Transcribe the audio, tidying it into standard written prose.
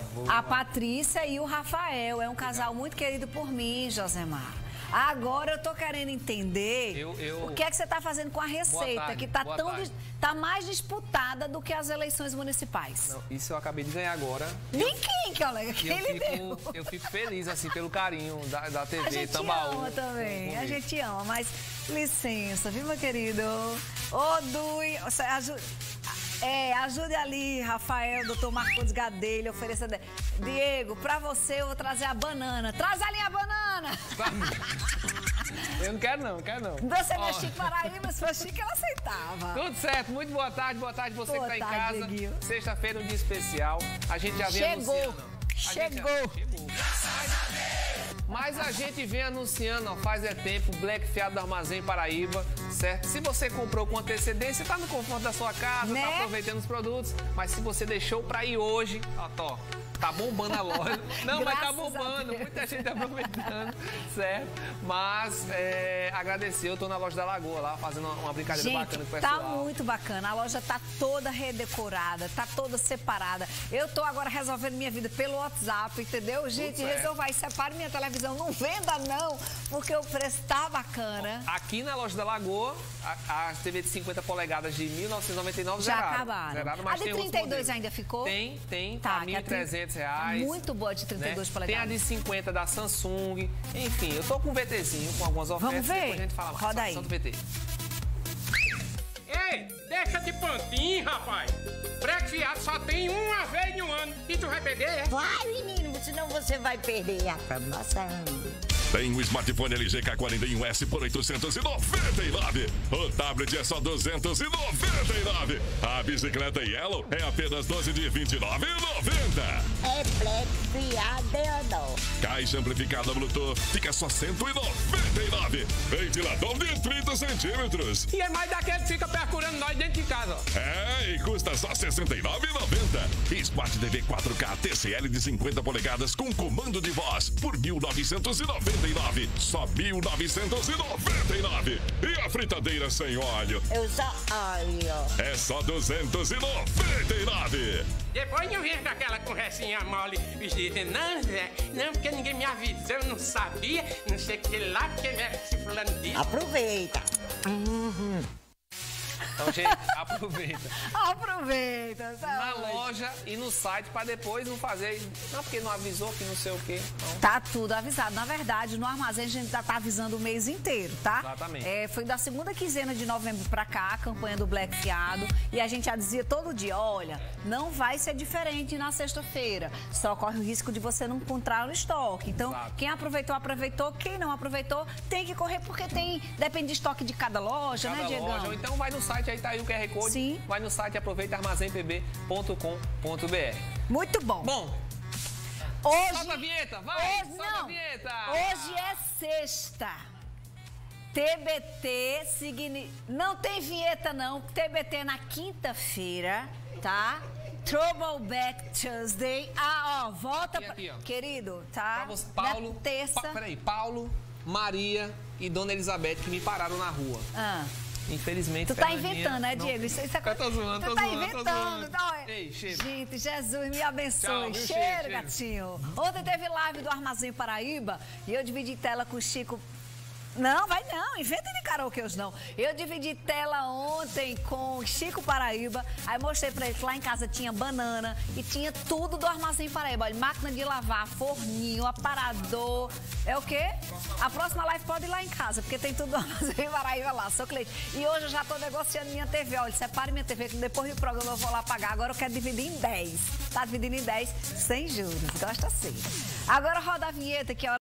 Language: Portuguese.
A Patrícia e o Rafael. É um casal muito querido por mim, Josemar. Agora eu tô querendo entender o que é que você tá fazendo com a Receita, que tá mais disputada do que as eleições municipais. Não, isso eu acabei de ganhar agora. De quem, colega? Quem lhe deu? Eu fico feliz, assim, pelo carinho da TV, a gente Tambaú. ama também, a gente ama, mas licença, viu, meu querido? Ô, Dui, ajude ali, Rafael, doutor Marcos Gadelha, ofereça... Diego, pra você eu vou trazer a banana. Traz ali a banana! Eu não quero não. Você não é Chico Paraíba, se for Chico, eu aceitava. Tudo certo, muito boa tarde você que tá em casa. Sexta-feira, um dia especial. A gente já vem anunciando. Chegou! Mas a gente vem anunciando, ó, faz tempo, Black Fiado do Armazém Paraíba, certo? Se você comprou com antecedência, tá no conforto da sua casa, né? Tá aproveitando os produtos. Mas se você deixou pra ir hoje, ó, tá bombando a loja. Não, mas tá bombando, muita gente tá aproveitando, certo? Mas agradecer, eu tô na loja da Lagoa lá, fazendo uma brincadeira bacana com o pessoal. Tá muito bacana, a loja tá toda redecorada, tá toda separada. Eu tô agora resolvendo minha vida pelo WhatsApp, entendeu? Gente, resolva aí, separe minha televisão, não venda não, porque o preço tá bacana. Aqui na loja da Lagoa, a TV de 50 polegadas de 1999 já acabaram. Mas a de 32 ainda ficou? Tem, tá, a R$1.300. Muito boa de 32 polegadas. Tem a de 50 da Samsung. Enfim, eu tô com um VTzinho, com algumas ofertas. Vamos ver? Depois a gente fala mais. Roda aí. Do VT. Ei, deixa de pontinho, rapaz. Black Fiado só tem uma vez no ano. E tu vai perder, é? Vai, menino, senão você vai perder a promoção. Tem um smartphone LG K41S por R$899. O tablet é só R$299. A bicicleta Yellow é apenas 12 de R$29,90. É Black Fiado, não. Caixa amplificada Bluetooth fica só R$199. Ventilador de 30 centímetros. E é mais daquele que fica procurando nós dentro de casa. E custa só R$69,90. Smart TV 4K TCL de 50 polegadas com comando de voz por R$1.999. Só R$1.999. E a fritadeira sem óleo? Eu só óleo. É só R$299. Depois não vem com aquela conversinha mole dizendo, não, porque ninguém me avisou, eu não sabia, não sei o que lá, porque esse fulano disse. Aproveita. Então, gente, aproveita. Aproveita, sabe? Na loja e no site pra depois não fazer. Não, porque não avisou que não sei o quê. Não. Tá tudo avisado. Na verdade, no armazém a gente já tá avisando o mês inteiro, tá? Exatamente. Foi da segunda quinzena de novembro pra cá, a campanha do Black Fiado. E a gente já dizia todo dia, olha, não vai ser diferente na sexta-feira. Só corre o risco de você não encontrar no estoque. Então, quem aproveitou, aproveitou. Quem não aproveitou, tem que correr, porque depende de estoque de cada loja, né, Diego? Ou então vai no site, aí tá aí o QR Code. Sim. Vai no site e aproveita armazémpb.com.br. Muito bom. Bom, hoje, solta a vinheta, vai! Hoje solta a vinheta! Hoje é sexta. TBT não tem vinheta não. TBT na quinta-feira, tá? Throwback Tuesday. Volta aqui, ó. Querido, tá? Pra você, Paulo, na terça. Peraí, Paulo, Maria e Dona Elizabeth que me pararam na rua. Infelizmente, tu tá inventando, né, Diego? Isso é eu tô zoando, tu tá inventando. Ei, gente, Jesus me abençoe. Tchau, viu, cheiro, gatinho. Ontem teve live do Armazém Paraíba e eu dividi tela com o Chico. Não, vai não, inventa de karaokê hoje não. Eu dividi tela ontem com Chico Paraíba, aí mostrei pra ele que lá em casa tinha banana e tinha tudo do Armazém Paraíba. Olha, máquina de lavar, forninho, aparador, é o quê? A próxima live pode ir lá em casa, porque tem tudo do Armazém Paraíba lá, sou cliente. E hoje eu já tô negociando minha TV, olha, separe minha TV que depois do programa eu vou lá pagar, agora eu quero dividir em 10. Tá dividindo em 10 sem juros, gosta assim. Agora roda a vinheta que é hora